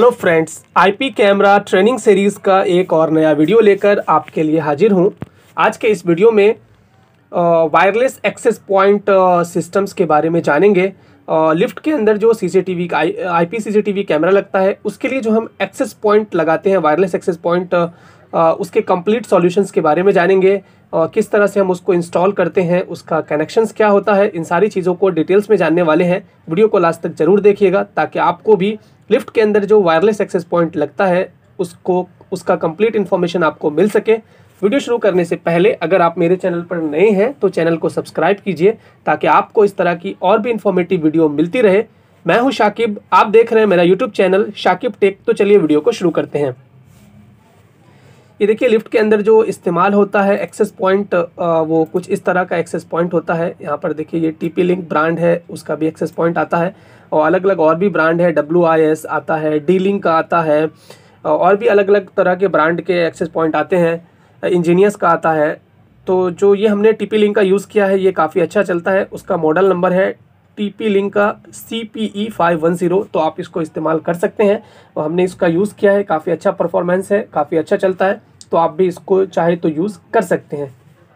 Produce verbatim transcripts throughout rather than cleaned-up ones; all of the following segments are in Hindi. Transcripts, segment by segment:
Hello friends, IP camera training series का एक और नया वीडियो लेकर आपके लिए हाजिर हूं। आज के इस वीडियो में वायरलेस एक्सेस पॉइंट सिस्टम्स के बारे में जानेंगे। लिफ्ट के अंदर जो सीसीटीवी का आईपी सीसीटीवी कैमरा लगता है, उसके लिए जो हम एक्सेस पॉइंट लगाते हैं, वायरलेस एक्सेस पॉइंट, उसके कंप्लीट सॉल्यूशंस के बारे में जानेंगे। किस तरह से हम उसको इंस्टॉल करते हैं, उसका कनेक्शंस क्या होता है, इन सारी चीज़ों को डिटेल्स में जानने वाले हैं। वीडियो को लास्ट तक ज़रूर देखिएगा ताकि आपको भी लिफ्ट के अंदर जो वायरलेस एक्सेस पॉइंट लगता है उसको उसका कंप्लीट इन्फॉर्मेशन आपको मिल सके। वीडियो शुरू करने से पहले अगर आप मेरे चैनल पर नए हैं तो चैनल को सब्सक्राइब कीजिए ताकि आपको इस तरह की और भी इन्फॉर्मेटिव वीडियो मिलती रहे। मैं हूं शाकिब, आप देख रहे हैं मेरा यूट्यूब चैनल शाकिब टेक। तो चलिए वीडियो को शुरू करते हैं। ये देखिए, लिफ्ट के अंदर जो इस्तेमाल होता है एक्सेस पॉइंट, वो कुछ इस तरह का एक्सेस पॉइंट होता है। यहाँ पर देखिए, ये टीपी लिंक ब्रांड है, उसका भी एक्सेस पॉइंट आता है। और अलग अलग और भी ब्रांड है, डब्ल्यू आई एस आता है, डी लिंक का आता है, और भी अलग अलग तरह के ब्रांड के एक्सेस पॉइंट आते हैं, इंजीनियर्स का आता है। तो जो ये हमने टीपी लिंक का यूज़ किया है, ये काफ़ी अच्छा चलता है। उसका मॉडल नंबर है टीपी लिंक का C P E five one zero. तो आप इसको इस्तेमाल कर सकते हैं और हमने इसका यूज़ किया है, काफ़ी अच्छा परफॉर्मेंस है, काफ़ी अच्छा चलता है। तो आप भी इसको चाहे तो यूज़ कर सकते हैं।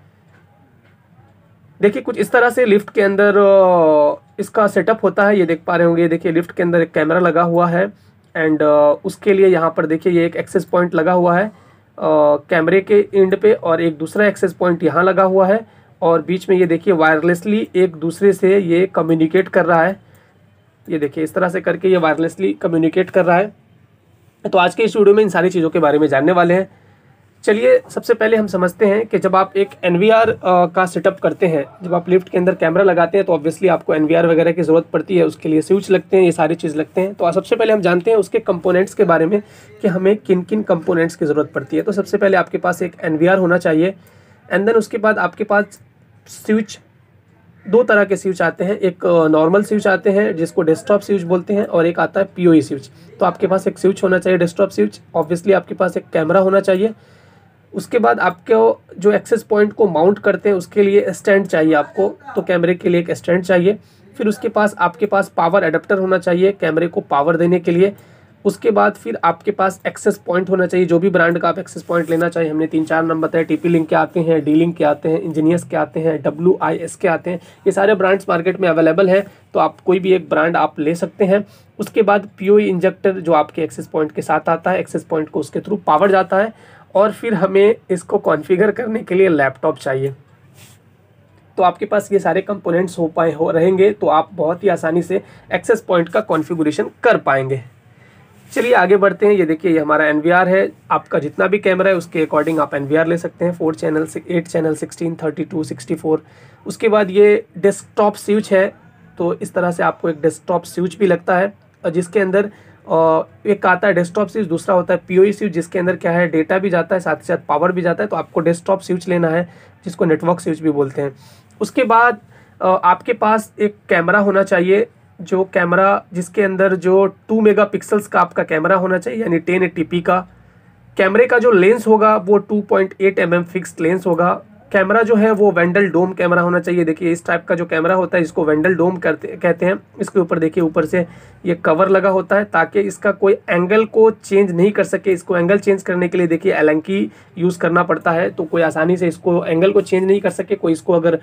देखिए, कुछ इस तरह से लिफ्ट के अंदर इसका सेटअप होता है। ये देख पा रहे होंगे, देखिए लिफ्ट के अंदर एक कैमरा लगा हुआ है एंड उसके लिए यहाँ पर देखिए ये एक एक्सेस पॉइंट लगा हुआ है कैमरे के एंड पे, और एक दूसरा एक्सेस पॉइंट यहाँ लगा हुआ है, और बीच में ये देखिए वायरलेसली एक दूसरे से ये कम्युनिकेट कर रहा है। ये देखिए, इस तरह से करके ये वायरलेसली कम्युनिकेट कर रहा है। तो आज के इस वीडियो में इन सारी चीज़ों के बारे में जानने वाले हैं। चलिए, सबसे पहले हम समझते हैं कि जब आप एक एन वी आर का सेटअप करते हैं, जब आप लिफ्ट के अंदर कैमरा लगाते हैं तो ऑब्वियसली आपको एन वी आर वगैरह की ज़रूरत पड़ती है। उसके लिए स्विच लगते हैं, ये सारी चीज़ लगते हैं। तो सबसे पहले हम जानते हैं उसके कंपोनेंट्स के बारे में कि हमें किन किन कंपोनेंट्स की ज़रूरत पड़ती है। तो सबसे पहले आपके पास एक एन वी आर होना चाहिए एंड देन उसके बाद आपके पास स्विच, दो तरह के स्विच आते हैं। एक नॉर्मल स्विच आते हैं जिसको डेस्कटॉप स्विच बोलते हैं, और एक आता है पी ओ ई स्विच। तो आपके पास एक स्विच होना चाहिए डेस्कटॉप स्विच। ऑब्वियसली आपके पास एक कैमरा होना चाहिए। उसके बाद आपको जो एक्सेस पॉइंट को माउंट करते हैं उसके लिए स्टैंड चाहिए आपको, तो कैमरे के लिए एक स्टैंड चाहिए। फिर उसके पास आपके पास पावर एडाप्टर होना चाहिए कैमरे को पावर देने के लिए। उसके बाद फिर आपके पास एक्सेस पॉइंट होना चाहिए, जो भी ब्रांड का आप एक्सेस पॉइंट लेना चाहिए। हमने तीन चार नाम बताए, टीपी लिंक के आते हैं, डी लिंक के आते हैं, इंजीनियर्स के आते हैं, डब्ल्यू आई एस के आते हैं। ये सारे ब्रांड्स मार्केट में अवेलेबल हैं, तो आप कोई भी एक ब्रांड आप ले सकते हैं। उसके बाद पी ओ ई इंजेक्टर जो आपके एक्सेस पॉइंट के साथ आता है, एक्सेस पॉइंट को उसके थ्रू पावर जाता है। और फिर हमें इसको कॉन्फ़िगर करने के लिए लैपटॉप चाहिए। तो आपके पास ये सारे कंपोनेंट्स हो पाए हो रहेंगे तो आप बहुत ही आसानी से एक्सेस पॉइंट का कॉन्फ़िगरेशन कर पाएंगे। चलिए आगे बढ़ते हैं। ये देखिए, ये हमारा एन वी आर है। आपका जितना भी कैमरा है उसके अकॉर्डिंग आप एन वी आर ले सकते हैं। फोर चैनल से eight channel, sixteen, thirty two, sixty four. उसके बाद ये डेस्कटॉप स्विच है। तो इस तरह से आपको एक डेस्कटॉप स्विच भी लगता है, और जिसके अंदर और एक आता है डेस्कटॉप स्विच, दूसरा होता है पी ओ ई स्विच, जिसके अंदर क्या है डेटा भी जाता है, साथ ही साथ पावर भी जाता है। तो आपको डेस्कटॉप स्विच लेना है, जिसको नेटवर्क स्विच भी बोलते हैं। उसके बाद आपके पास एक कैमरा होना चाहिए, जो कैमरा जिसके अंदर जो टू मेगापिक्सल्स का आपका कैमरा होना चाहिए, यानी टेन एटी पी का। कैमरे का जो लेंस होगा वो two point eight M M fixed lens होगा। कैमरा जो है वो वेंडल डोम कैमरा होना चाहिए। देखिए, इस टाइप का जो कैमरा होता है इसको वेंडल डोम करते कहते हैं। इसके ऊपर देखिए, ऊपर से ये कवर लगा होता है ताकि इसका कोई एंगल को चेंज नहीं कर सके। इसको एंगल चेंज करने के लिए देखिए एलन की यूज़ करना पड़ता है, तो कोई आसानी से इसको एंगल को चेंज नहीं कर सके। कोई इसको अगर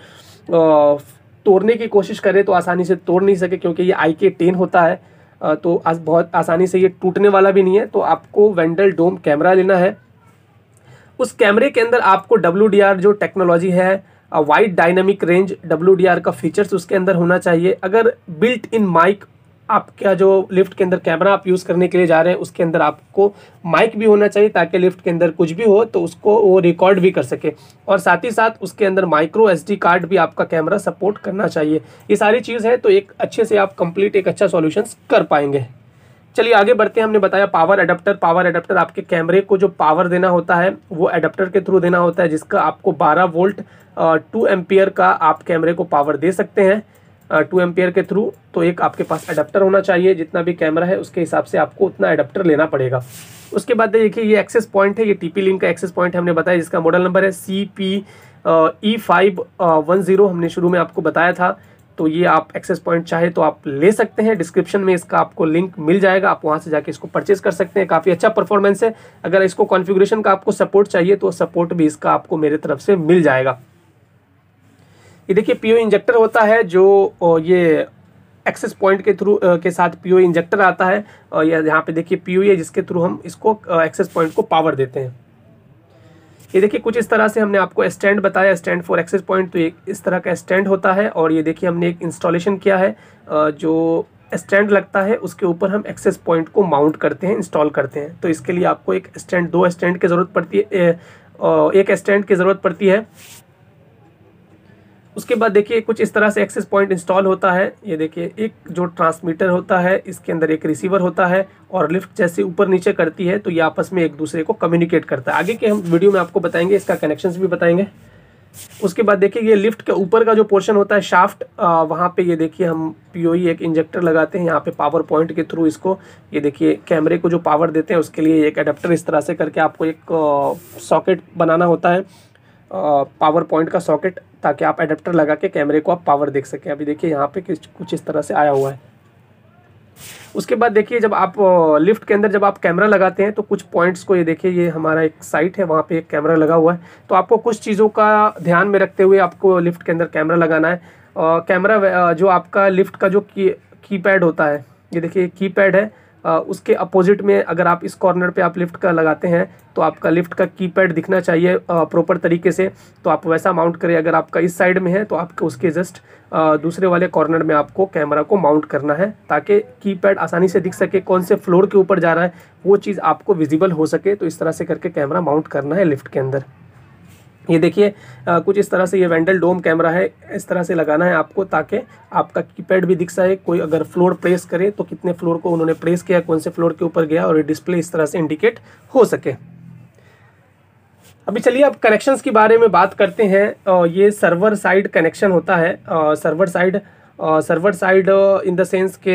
तोड़ने की कोशिश करे तो आसानी से तोड़ नहीं सके, क्योंकि ये आई के टेन होता है, तो आज बहुत आसानी से ये टूटने वाला भी नहीं है। तो आपको वेंडल डोम कैमरा लेना है। उस कैमरे के अंदर आपको डब्ल्यू डी आर जो टेक्नोलॉजी है, wide dynamic range W D R का फीचर्स उसके अंदर होना चाहिए। अगर बिल्ट इन माइक, आपका जो लिफ्ट के अंदर कैमरा आप यूज़ करने के लिए जा रहे हैं उसके अंदर आपको माइक भी होना चाहिए, ताकि लिफ्ट के अंदर कुछ भी हो तो उसको वो रिकॉर्ड भी कर सके। और साथ ही साथ उसके अंदर माइक्रो एस डी कार्ड भी आपका कैमरा सपोर्ट करना चाहिए। ये सारी चीज़ है, तो एक अच्छे से आप कंप्लीट एक अच्छा सॉल्यूशन कर पाएंगे। चलिए आगे बढ़ते हैं। हमने बताया पावर एडाप्टर। पावर एडाप्टर आपके कैमरे को जो पावर देना होता है वो एडाप्टर के थ्रू देना होता है, जिसका आपको बारह वोल्ट टू एम्पियर का आप कैमरे को पावर दे सकते हैं टू एम्पियर के थ्रू। तो एक आपके पास एडाप्टर होना चाहिए, जितना भी कैमरा है उसके हिसाब से आपको उतना एडाप्टर लेना पड़ेगा। उसके बाद देखिए, ये एक्सेस पॉइंट है, ये टीपी लिंक का एक्सेस पॉइंट हमने बताया, जिसका मॉडल नंबर है C P E five one zero. हमने शुरू में आपको बताया था। तो तो ये आप एक्सेस पॉइंट चाहे तो आप ले सकते हैं, डिस्क्रिप्शन में इसका आपको लिंक मिल जाएगा, आप वहाँ से जाके इसको परचेज कर सकते हैं। काफ़ी अच्छा परफॉर्मेंस है। अगर इसको कॉन्फ़िगरेशन का आपको सपोर्ट चाहिए तो सपोर्ट भी इसका आपको मेरे तरफ से मिल जाएगा। ये देखिए पीओ इंजेक्टर होता है, जो ये एक्सेस पॉइंट के थ्रू के साथ पीओ इंजेक्टर आता है, और यहाँ पे देखिए पीओ है जिसके थ्रू हम इसको एक्सेस पॉइंट को पावर देते हैं। ये देखिए कुछ इस तरह से हमने आपको स्टैंड बताया, स्टैंड फॉर एक्सेस पॉइंट, तो एक इस तरह का स्टैंड होता है। और ये देखिए हमने एक इंस्टॉलेशन किया है, जो स्टैंड लगता है उसके ऊपर हम एक्सेस पॉइंट को माउंट करते हैं, इंस्टॉल करते हैं। तो इसके लिए आपको एक स्टैंड, दो स्टैंड की ज़रूरत पड़ती है, एक स्टैंड की ज़रूरत पड़ती है। उसके बाद देखिए कुछ इस तरह से एक्सेस पॉइंट इंस्टॉल होता है। ये देखिए एक जो ट्रांसमीटर होता है, इसके अंदर एक रिसीवर होता है, और लिफ्ट जैसे ऊपर नीचे करती है तो ये आपस में एक दूसरे को कम्युनिकेट करता है। आगे के हम वीडियो में आपको बताएंगे, इसका कनेक्शंस भी बताएंगे। उसके बाद देखिए ये लिफ्ट के ऊपर का जो पोर्शन होता है शाफ्ट, वहाँ पे ये देखिए हम पीओई एक इंजेक्टर लगाते हैं यहाँ पे पावर पॉइंट के थ्रू। इसको ये देखिए कैमरे को जो पावर देते हैं उसके लिए एक एडाप्टर इस तरह से करके आपको एक सॉकेट बनाना होता है, पावर पॉइंट का सॉकेट, ताकि आप एडाप्टर लगा के कैमरे को आप पावर देख सकें। अभी देखिए यहाँ पे कुछ इस तरह से आया हुआ है। उसके बाद देखिए जब आप लिफ्ट के अंदर जब आप कैमरा लगाते हैं तो कुछ पॉइंट्स को, ये देखिए ये हमारा एक साइट है, वहाँ पे एक कैमरा लगा हुआ है। तो आपको कुछ चीज़ों का ध्यान में रखते हुए आपको लिफ्ट के अंदर कैमरा लगाना है। कैमरा जो आपका लिफ्ट का जो की कीपैड होता है, ये देखिए कीपैड है, आ, उसके अपोजिट में अगर आप इस कॉर्नर पे आप लिफ्ट का लगाते हैं तो आपका लिफ्ट का कीपैड दिखना चाहिए प्रॉपर तरीके से। तो आप वैसा माउंट करें। अगर आपका इस साइड में है तो आपको उसके जस्ट दूसरे वाले कॉर्नर में आपको कैमरा को माउंट करना है, ताकि कीपैड आसानी से दिख सके, कौन से फ्लोर के ऊपर जा रहा है वो चीज़ आपको विजिबल हो सके। तो इस तरह से करके कैमरा माउंट करना है लिफ्ट के अंदर। ये देखिए कुछ इस तरह से ये वेंडल डोम कैमरा है, इस तरह से लगाना है आपको, ताकि आपका कीपैड भी दिख सके। कोई अगर फ्लोर प्रेस करे तो कितने फ्लोर को उन्होंने प्रेस किया, कौन से फ्लोर के ऊपर गया, और ये डिस्प्ले इस तरह से इंडिकेट हो सके। अभी चलिए अब कनेक्शंस के बारे में बात करते हैं। ये सर्वर साइड कनेक्शन होता है। Server side server side in the sense के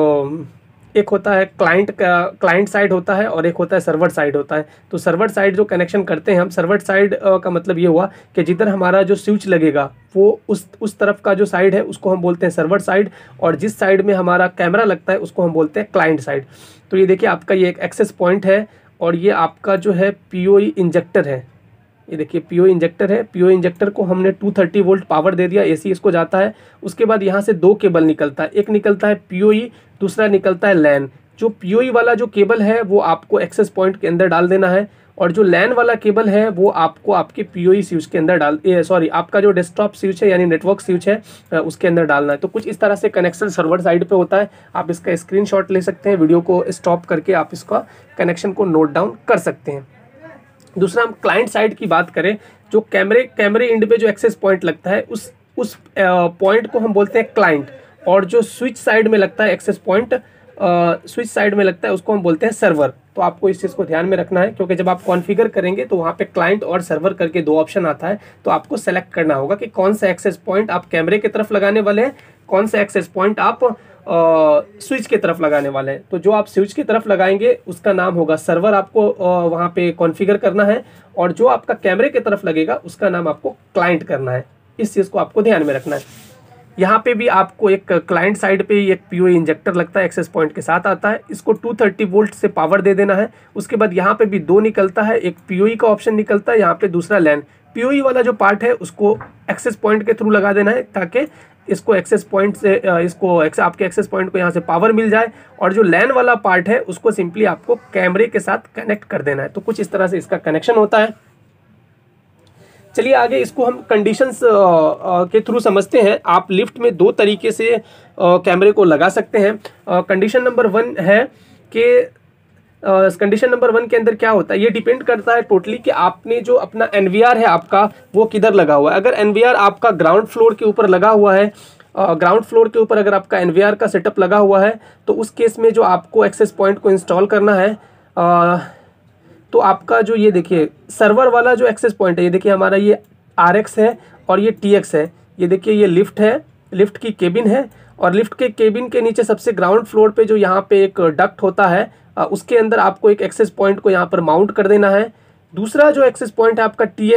एक होता है क्लाइंट का, क्लाइंट साइड होता है, और एक होता है सर्वर साइड होता है। तो सर्वर साइड जो कनेक्शन करते हैं हम, सर्वर साइड का मतलब ये हुआ कि जिधर हमारा जो स्विच लगेगा वो उस उस तरफ का जो साइड है उसको हम बोलते हैं सर्वर साइड, और जिस साइड में हमारा कैमरा लगता है उसको हम बोलते हैं क्लाइंट साइड। तो ये देखिए आपका ये एक एक्सेस पॉइंट है, और ये आपका जो है पीओई इंजेक्टर है। ये देखिए पीओ इंजेक्टर है। पीओ इंजेक्टर को हमने दो सौ तीस वोल्ट पावर दे दिया, एसी इसको जाता है। उसके बाद यहाँ से दो केबल निकलता है, एक निकलता है पीओई, दूसरा निकलता है लैन। जो पीओई वाला जो केबल है वो आपको एक्सेस पॉइंट के अंदर डाल देना है, और जो लैन वाला केबल है वो आपको आपके पीओई स्विच के अंदर डाल सॉरी आपका जो डेस्कटॉप स्विच है यानी नेटवर्क स्विच है उसके अंदर डालना है। तो कुछ इस तरह से कनेक्शन सर्वर साइड पे होता है। आप इसका स्क्रीनशॉट ले सकते हैं, वीडियो को स्टॉप करके आप इसका कनेक्शन को नोट डाउन कर सकते हैं। दूसरा हम क्लाइंट साइड की बात करें, जो कैमरे कैमरे एंड पे जो एक्सेस पॉइंट लगता है उस उस पॉइंट को हम बोलते हैं क्लाइंट, और जो स्विच साइड में लगता है एक्सेस पॉइंट स्विच साइड में लगता है उसको हम बोलते हैं सर्वर। तो आपको इस चीज़ को ध्यान में रखना है, क्योंकि जब आप कॉन्फ़िगर करेंगे तो वहाँ पे क्लाइंट और सर्वर करके दो ऑप्शन आता है। तो आपको सेलेक्ट करना होगा कि कौन सा एक्सेस पॉइंट आप कैमरे की तरफ लगाने वाले हैं, कौन सा एक्सेस पॉइंट आप स्विच की तरफ लगाने वाले हैं। तो जो आप स्विच की तरफ लगाएंगे उसका नाम होगा सर्वर, आपको आ, वहाँ पे कॉन्फ़िगर करना है, और जो आपका कैमरे की तरफ लगेगा उसका नाम आपको क्लाइंट करना है। इस चीज़ को आपको ध्यान में रखना है। यहाँ पे भी आपको एक क्लाइंट साइड पे ही एक पीओई इंजेक्टर लगता है, एक्सेस पॉइंट के साथ आता है। इसको दो सौ तीस वोल्ट से पावर दे देना है। उसके बाद यहाँ पे भी दो निकलता है, एक पीओई का ऑप्शन निकलता है, यहाँ पे दूसरा लैन। पीओई वाला जो पार्ट है उसको एक्सेस पॉइंट के थ्रू लगा देना है, ताकि इसको एक्सेस पॉइंट से इसको आपके एक्सेस पॉइंट को यहाँ से पावर मिल जाए, और जो लैन वाला पार्ट है उसको सिंपली आपको कैमरे के साथ कनेक्ट कर देना है। तो कुछ इस तरह से इसका कनेक्शन होता है। चलिए आगे इसको हम कंडीशंस के थ्रू समझते हैं। आप लिफ्ट में दो तरीके से कैमरे को लगा सकते हैं। कंडीशन नंबर वन है कि कंडीशन नंबर वन के अंदर क्या होता है, ये डिपेंड करता है टोटली कि आपने जो अपना एनवीआर है आपका वो किधर लगा हुआ है। अगर एनवीआर आपका ग्राउंड फ्लोर के ऊपर लगा हुआ है, ग्राउंड फ्लोर के ऊपर अगर आपका एनवीआर का सेटअप लगा हुआ है, तो उस केस में जो आपको एक्सेस पॉइंट को इंस्टॉल करना है, आ, तो आपका जो ये देखिए सर्वर वाला जो एक्सेस पॉइंट है, ये देखिए हमारा ये आर एक्स है और ये टी एक्स है। ये देखिए ये लिफ्ट है, लिफ्ट की केबिन है, और लिफ्ट के केबिन के नीचे सबसे ग्राउंड फ्लोर पे जो यहाँ पे एक डक्ट होता है, उसके अंदर आपको एक एक्सेस पॉइंट को यहाँ पर माउंट कर देना है। दूसरा जो एक्सेस पॉइंट है आपका टी एक्स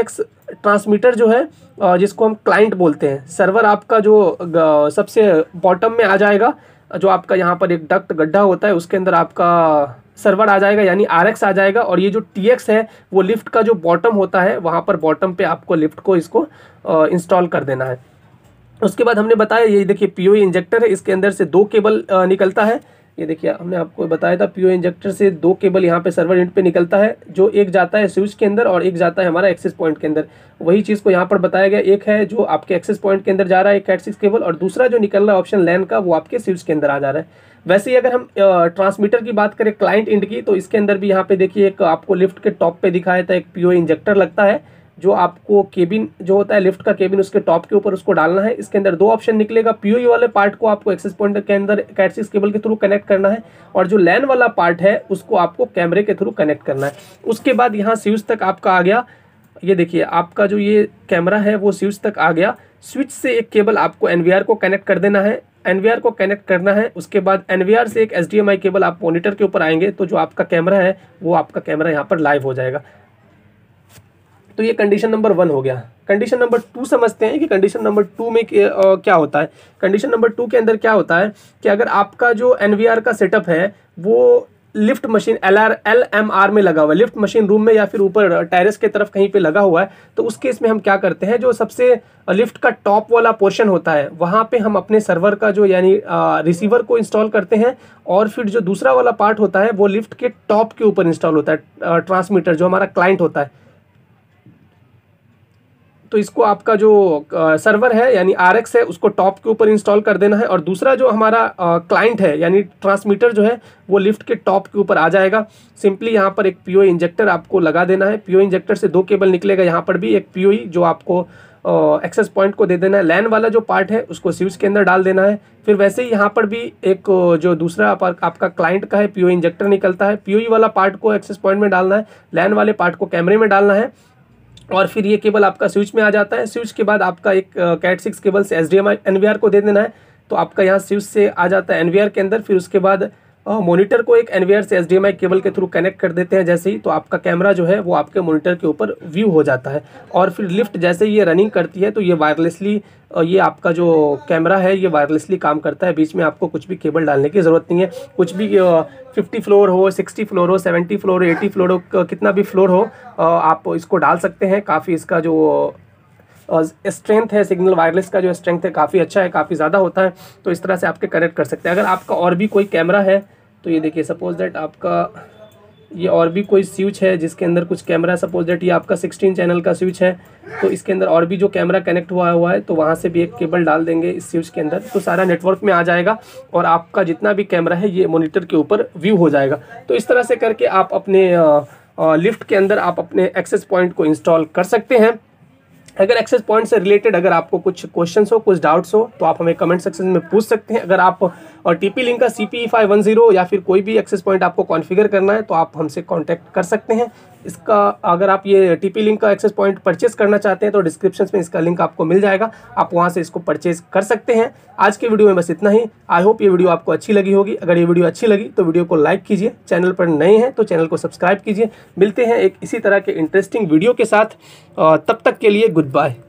ट्रांसमीटर जो है अ, जिसको हम क्लाइंट बोलते हैं, सर्वर आपका जो ग- सबसे बॉटम में आ जाएगा, जो आपका यहाँ पर एक डक्ट गड्ढा होता है उसके अंदर आपका सर्वर आ जाएगा यानी आर एक्स आ जाएगा, और ये जो टी एक्स है वो लिफ्ट का जो बॉटम होता है वहाँ पर बॉटम पे आपको लिफ्ट को इसको इंस्टॉल कर देना है। उसके बाद हमने बताया ये देखिए पीओई इंजेक्टर है, इसके अंदर से दो केबल अ, निकलता है। ये देखिए हमने आपको बताया था पीओई इंजेक्टर से दो केबल यहाँ पे सर्वर यूनिट पे निकलता है, जो एक जाता है स्विच के अंदर और एक जाता है हमारा एक्सेस पॉइंट के अंदर। वही चीज़ को यहाँ पर बताया गया, एक है जो आपके एक्सेस पॉइंट के अंदर जा रहा है कैट सिक्स केबल, और दूसरा जो निकल रहा है ऑप्शन लैन का वो आपके स्विच के अंदर आ जा रहा है। वैसे ही अगर हम ट्रांसमीटर की बात करें क्लाइंट इंड की, तो इसके अंदर भी यहाँ पे देखिए एक आपको लिफ्ट के टॉप पे दिखाया था एक पीओई इंजेक्टर लगता है, जो आपको केबिन जो होता है लिफ्ट का केबिन उसके टॉप के ऊपर उसको डालना है। इसके अंदर दो ऑप्शन निकलेगा, पीओई वाले पार्ट को आपको एक्सेस पॉइंट के अंदर कैट सिक्स केबल के थ्रू कनेक्ट करना है, और जो लैन वाला पार्ट है उसको आपको कैमरे के थ्रू कनेक्ट करना है। उसके बाद यहाँ स्विच तक आपका आ गया, ये देखिए आपका जो ये कैमरा है वो स्विच तक आ गया। स्विच से एक केबल आपको एनवीआर को कनेक्ट कर देना है, एनवीआर को कनेक्ट करना है। उसके बाद एनवीआर से एक एचडीएमआई केबल आप मॉनिटर के ऊपर आएंगे, तो जो आपका कैमरा है वो आपका कैमरा यहाँ पर लाइव हो जाएगा। तो ये कंडीशन नंबर वन हो गया। कंडीशन नंबर टू समझते हैं कि कंडीशन नंबर टू में क्या होता है। कंडीशन नंबर टू के अंदर क्या होता है कि अगर आपका जो एनवीआर का सेटअप है वो lift machine L R L M R में लगा हुआ है, लिफ्ट मशीन रूम में या फिर ऊपर टेरेस के तरफ कहीं पे लगा हुआ है, तो उस केस में हम क्या करते हैं, जो सबसे लिफ्ट का टॉप वाला पोर्शन होता है वहाँ पे हम अपने सर्वर का जो यानी रिसीवर को इंस्टॉल करते हैं, और फिर जो दूसरा वाला पार्ट होता है वो लिफ्ट के टॉप के ऊपर इंस्टॉल होता है, ट्रांसमीटर जो हमारा क्लाइंट होता है। तो इसको आपका जो सर्वर है यानी आर एक्स है उसको टॉप के ऊपर इंस्टॉल कर देना है, और दूसरा जो हमारा क्लाइंट है यानी ट्रांसमीटर जो है वो लिफ्ट के टॉप के ऊपर आ जाएगा। सिंपली यहाँ पर एक पीओई इंजेक्टर आपको लगा देना है, पीओई इंजेक्टर से दो केबल निकलेगा, यहाँ पर भी एक पीओई जो आपको एक्सेस पॉइंट को दे देना है, लैन वाला जो पार्ट है उसको स्विच के अंदर डाल देना है। फिर वैसे ही यहाँ पर भी एक जो दूसरा आपका क्लाइंट का है पीओई इंजेक्टर निकलता है, पीओई वाला पार्ट को एक्सेस पॉइंट में डालना है, लैन वाले पार्ट को कैमरे में डालना है, और फिर ये केबल आपका स्विच में आ जाता है। स्विच के बाद आपका एक कैट सिक्स केबल से एचडीएमआई एनवीआर को दे देना है, तो आपका यहाँ स्विच से आ जाता है एनवीआर के अंदर। फिर उसके बाद मॉनिटर को एक एनवीआर से एचडीएमआई केबल के थ्रू कनेक्ट कर देते हैं जैसे ही, तो आपका कैमरा जो है वो आपके मॉनिटर के ऊपर व्यू हो जाता है। और फिर लिफ्ट जैसे ही ये रनिंग करती है तो ये वायरलेसली ये आपका जो कैमरा है ये वायरलेसली काम करता है, बीच में आपको कुछ भी केबल डालने की ज़रूरत नहीं है। कुछ भी फिफ्टी फ्लोर हो, सिक्सटी फ्लोर हो, सेवेंटी फ्लोर हो, एटी फ्लोर हो, कितना भी फ्लोर हो आप इसको डाल सकते हैं। काफ़ी इसका जो स्ट्रेंथ है, सिग्नल वायरलेस का जो स्ट्रेंथ है काफ़ी अच्छा है, काफ़ी ज़्यादा होता है, तो इस तरह से आपके कनेक्ट कर सकते हैं। अगर आपका और भी कोई कैमरा है तो ये देखिए, सपोज दैट आपका ये और भी कोई स्विच है जिसके अंदर कुछ कैमरा, सपोज दैट ये आपका सिक्सटीन चैनल का स्विच है, तो इसके अंदर और भी जो कैमरा कनेक्ट हुआ हुआ है तो वहाँ से भी एक केबल डाल देंगे इस स्विच के अंदर, तो सारा नेटवर्क में आ जाएगा और आपका जितना भी कैमरा है ये मॉनिटर के ऊपर व्यू हो जाएगा। तो इस तरह से करके आप अपने लिफ्ट के अंदर आप अपने एक्सेस पॉइंट को इंस्टॉल कर सकते हैं। अगर एक्सेस पॉइंट से रिलेटेड अगर आपको कुछ क्वेश्चंस हो, कुछ डाउट्स हो, तो आप हमें कमेंट सेक्शन में पूछ सकते हैं। अगर आप और टीपी लिंक का C P E five one zero या फिर कोई भी एक्सेस पॉइंट आपको कॉन्फ़िगर करना है तो आप हमसे कांटेक्ट कर सकते हैं। इसका अगर आप ये टीपी लिंक का एक्सेस पॉइंट परचेस करना चाहते हैं तो डिस्क्रिप्शन में इसका लिंक आपको मिल जाएगा, आप वहाँ से इसको परचेज कर सकते हैं। आज के वीडियो में बस इतना ही। आई होप ये वीडियो आपको अच्छी लगी होगी। अगर ये वीडियो अच्छी लगी तो वीडियो को लाइक कीजिए, चैनल पर नए हैं तो चैनल को सब्सक्राइब कीजिए। मिलते हैं एक इसी तरह के इंटरेस्टिंग वीडियो के साथ, तब तक के लिए गुड बाय।